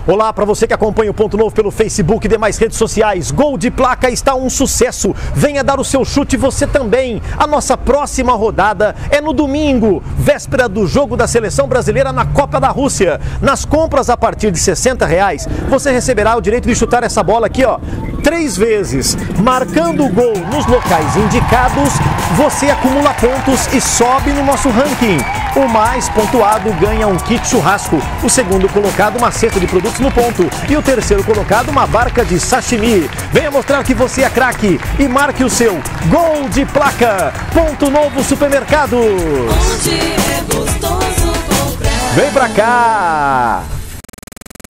Olá, para você que acompanha o Ponto Novo pelo Facebook e demais redes sociais. Gol de placa está um sucesso. Venha dar o seu chute você também. A nossa próxima rodada é no domingo, véspera do jogo da Seleção Brasileira na Copa da Rússia. Nas compras a partir de R$60, você receberá o direito de chutar essa bola aqui, ó, 3 vezes. Marcando o gol nos locais indicados, você acumula pontos e sobe no nosso ranking. O mais pontuado ganha um kit churrasco. O segundo colocado, uma cesta de produtos no ponto. E o terceiro colocado, uma barca de sashimi. Venha mostrar que você é craque e marque o seu gol de placa. Ponto Novo Supermercados. Onde é gostoso comprar. Vem pra cá!